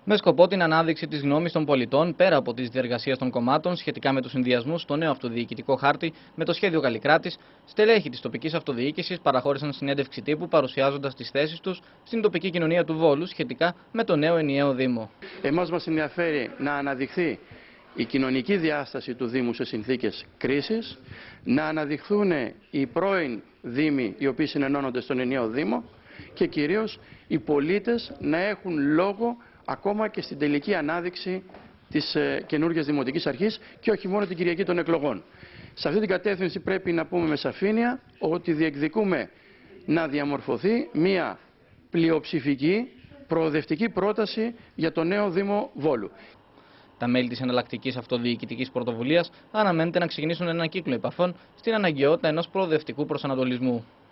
Με σκοπό την ανάδειξη της γνώμης των πολιτών πέρα από τις διεργασίες των κομμάτων σχετικά με τους συνδυασμούς στο νέο αυτοδιοικητικό χάρτη με το σχέδιο Καλλικράτης, στελέχη της τοπικής αυτοδιοίκησης παραχώρησαν συνέντευξη τύπου παρουσιάζοντας τις θέσεις τους στην τοπική κοινωνία του Βόλου σχετικά με το νέο ενιαίο Δήμο. Εμάς μας ενδιαφέρει να αναδειχθεί η κοινωνική διάσταση του Δήμου σε συνθήκες κρίσης, να αναδειχθούν οι πρώην Δήμοι οι οποίοι συνενώνονται στον ενιαίο Δήμο και κυρίως οι πολίτες να έχουν λόγο ακόμα και στην τελική ανάδειξη της καινούργιας Δημοτικής Αρχής και όχι μόνο την Κυριακή των εκλογών. Σε αυτή την κατεύθυνση πρέπει να πούμε με σαφήνεια ότι διεκδικούμε να διαμορφωθεί μια πλειοψηφική προοδευτική πρόταση για το νέο Δήμο Βόλου. Τα μέλη της εναλλακτικής αυτοδιοικητικής πρωτοβουλίας αναμένεται να ξεκινήσουν έναν κύκλο επαφών στην αναγκαιότητα ενός προοδευτικού προσανατολισμού.